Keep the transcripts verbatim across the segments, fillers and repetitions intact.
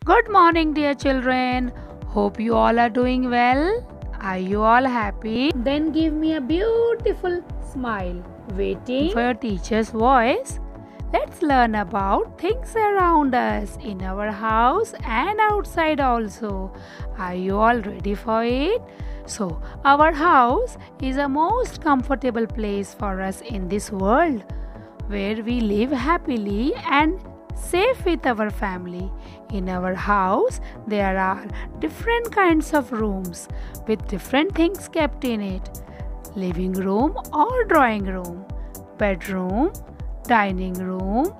Good morning, dear children. Hope you all are doing well. Are you all happy? Then give me a beautiful smile, waiting for your teacher's voice. Let's learn about things around us in our house and outside also. Are you all ready for it? So, our house is a most comfortable place for us in this world, where we live happily and safe with our family. In our house, there are different kinds of rooms with different things kept in it. Living room or drawing room, bedroom, dining room,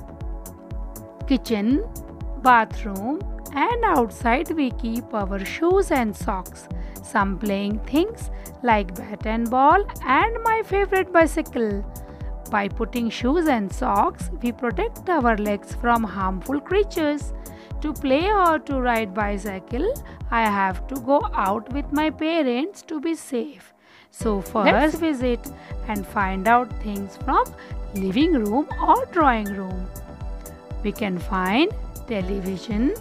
kitchen, bathroom, and outside we keep our shoes and socks, some playing things like bat and ball, and my favorite bicycle. By putting shoes and socks, we protect our legs from harmful creatures. To play or to ride bicycle, I have to go out with my parents to be safe. So first, let's visit and find out things from living room or drawing room. We can find television,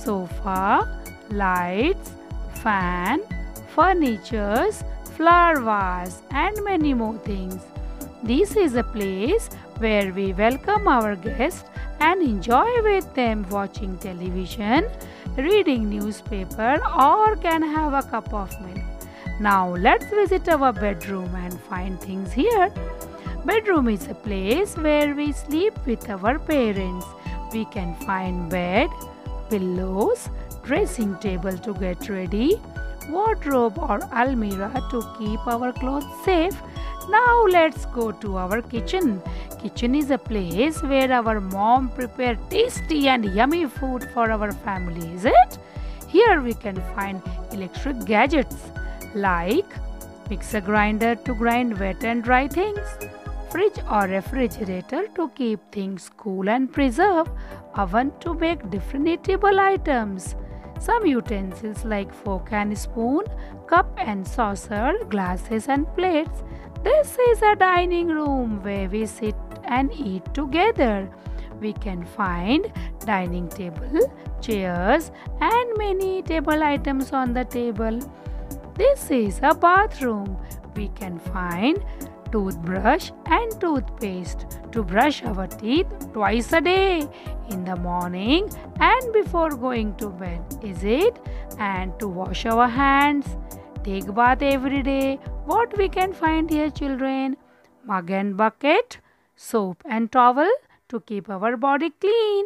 sofa, lights, fan, furnitures, flower vase, and many more things. This is a place where we welcome our guests and enjoy with them watching television, reading newspaper, or can have a cup of milk. Now let's visit our bedroom and find things here. Bedroom is a place where we sleep with our parents. We can find bed, pillows, dressing table to get ready, wardrobe or almirah to keep our clothes safe. Now let's go to our kitchen. Kitchen is a place where our mom prepare tasty and yummy food for our family, is it? Here we can find electric gadgets like mixer grinder to grind wet and dry things, fridge or refrigerator to keep things cool and preserve, oven to make different eatable items, some utensils like fork and spoon, cup and saucer, glasses and plates. This is a dining room where we sit and eat together. We can find dining table, chairs, and many table items on the table. This is a bathroom. We can find toothbrush and toothpaste to brush our teeth twice a day, in the morning and before going to bed, is it? And to wash our hands, take bath every day. What we can find here, children? Mug and bucket, soap and towel to keep our body clean.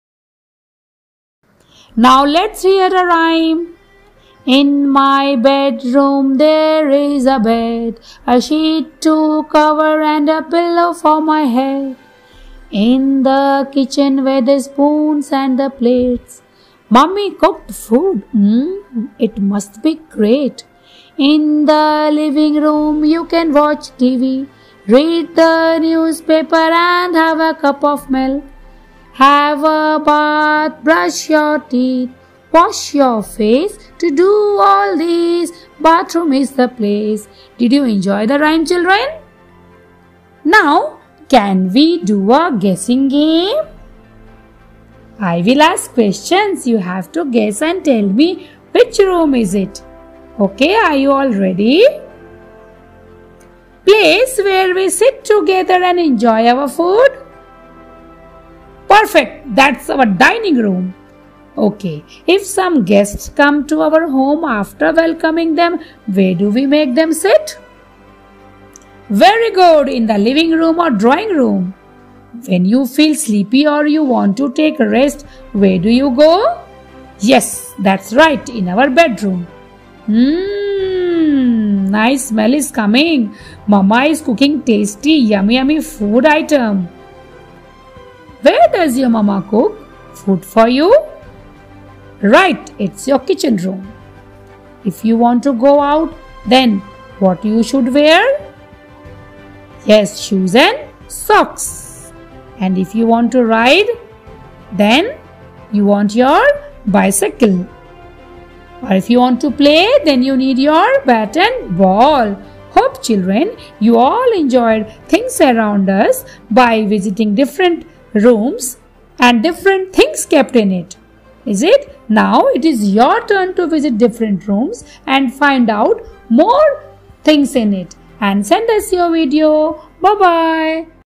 Now let's hear a rhyme. In my bedroom there is a bed, a sheet to cover and a pillow for my head. In the kitchen were the spoons and the plates. Mummy cooked food, mm, it must be great. In the living room you can watch T V, read the newspaper and have a cup of milk. Have a bath, brush your teeth, wash your face. To do all these, bathroom is the place. Did you enjoy the rhyme, children? Now, can we do a guessing game? I will ask questions. You have to guess and tell me which room is it. Okay, are you all ready? Place where we sit together and enjoy our food. Perfect, that's our dining room. Okay, if some guests come to our home after welcoming them, where do we make them sit? Very good, in the living room or drawing room. When you feel sleepy or you want to take a rest, where do you go? Yes, that's right, in our bedroom. Mmm, nice smell is coming. Mama is cooking tasty, yummy, yummy food item. Where does your mama cook food for you? Right, it's your kitchen room. If you want to go out, then what you should wear? Yes, shoes and socks. And if you want to ride, then you want your bicycle. Or if you want to play, then you need your bat and ball. Hope, children, you all enjoyed things around us by visiting different rooms and different things kept in it. Is it? Now it is your turn to visit different rooms and find out more things in it. And send us your video. Bye bye.